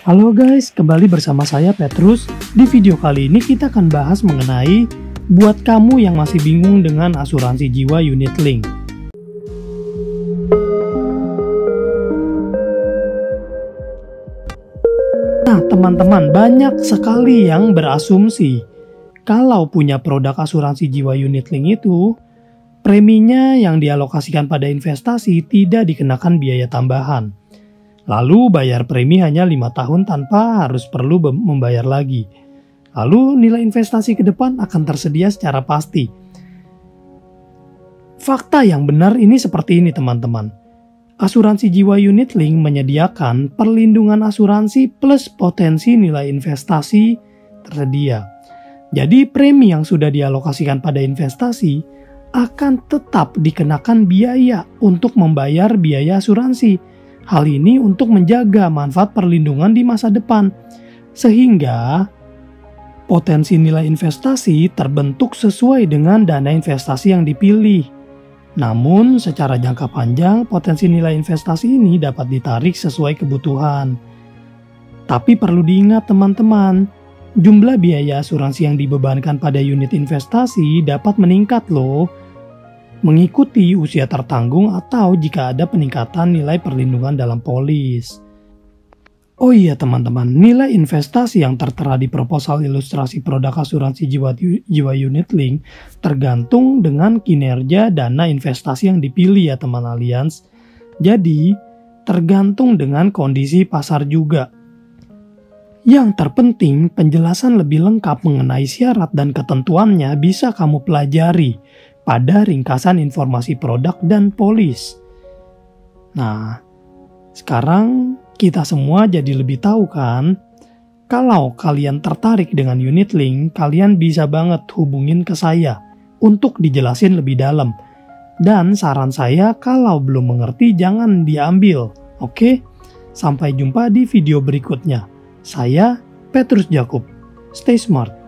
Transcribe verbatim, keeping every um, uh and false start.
Halo guys, kembali bersama saya Petrus. Di video kali ini kita akan bahas mengenai buat kamu yang masih bingung dengan asuransi jiwa unit link. Nah teman-teman, banyak sekali yang berasumsi kalau punya produk asuransi jiwa unit link itu preminya yang dialokasikan pada investasi tidak dikenakan biaya tambahan. Lalu bayar premi hanya lima tahun tanpa harus perlu membayar lagi. Lalu nilai investasi ke depan akan tersedia secara pasti. Fakta yang benar ini seperti ini teman-teman. Asuransi jiwa unit link menyediakan perlindungan asuransi plus potensi nilai investasi tersedia. Jadi premi yang sudah dialokasikan pada investasi akan tetap dikenakan biaya untuk membayar biaya asuransi. Hal ini untuk menjaga manfaat perlindungan di masa depan, sehingga potensi nilai investasi terbentuk sesuai dengan dana investasi yang dipilih. Namun, secara jangka panjang, potensi nilai investasi ini dapat ditarik sesuai kebutuhan. Tapi perlu diingat teman-teman, jumlah biaya asuransi yang dibebankan pada unit investasi dapat meningkat loh, mengikuti usia tertanggung atau jika ada peningkatan nilai perlindungan dalam polis. Oh iya teman-teman, nilai investasi yang tertera di proposal ilustrasi produk asuransi jiwa, jiwa unit link tergantung dengan kinerja dana investasi yang dipilih ya teman Allianz. Jadi, tergantung dengan kondisi pasar juga. Yang terpenting, penjelasan lebih lengkap mengenai syarat dan ketentuannya bisa kamu pelajari pada ringkasan informasi produk dan polis. Nah, sekarang kita semua jadi lebih tahu kan? Kalau kalian tertarik dengan unit link, kalian bisa banget hubungin ke saya untuk dijelasin lebih dalam. Dan saran saya kalau belum mengerti jangan diambil, oke? Sampai jumpa di video berikutnya. Saya Petrus Jakub. Stay smart.